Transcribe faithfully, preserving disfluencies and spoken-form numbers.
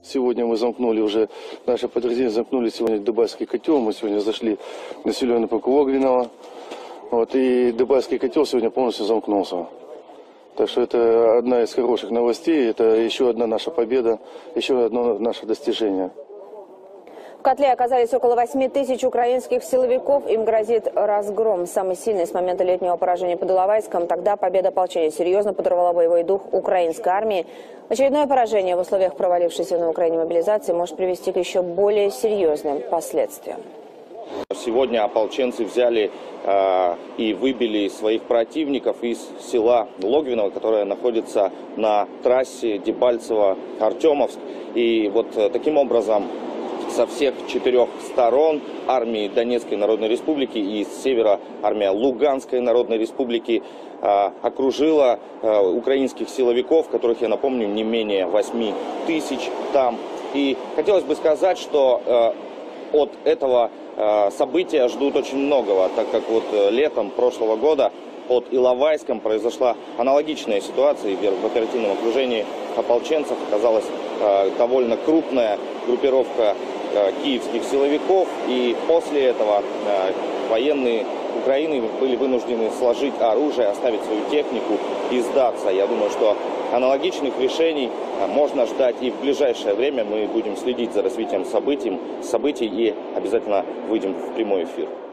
Сегодня мы замкнули уже, наше подразделение замкнули сегодня Дебальский котел. Мы сегодня зашли в населенный пункт Огненного. Вот, и Дебальский котел сегодня полностью замкнулся. Так что это одна из хороших новостей, это еще одна наша победа, еще одно наше достижение. В котле оказались около восьми тысяч украинских силовиков. Им грозит разгром, самый сильный с момента летнего поражения под Иловайском. Тогда победа ополчения серьезно подорвала боевой дух украинской армии. Очередное поражение в условиях провалившейся на Украине мобилизации может привести к еще более серьезным последствиям. Сегодня ополченцы взяли э, и выбили своих противников из села Логвиново, которое находится на трассе Дебальцево-Артемовск. И вот э, таким образом со всех четырех сторон армии Донецкой Народной Республики и с севера армия Луганской Народной Республики э, окружила э, украинских силовиков, которых, я напомню, не менее восьми тысяч там. И хотелось бы сказать, что э, от этого э, события ждут очень многого, так как вот э, летом прошлого года под Иловайском произошла аналогичная ситуация, и в оперативном окружении ополченцев оказалась э, довольно крупная группировка э, киевских силовиков, и после этого э, военные Украины были вынуждены сложить оружие, оставить свою технику и сдаться. Я думаю, что аналогичных решений э, можно ждать и в ближайшее время. Мы будем следить за развитием событий, событий и обязательно выйдем в прямой эфир.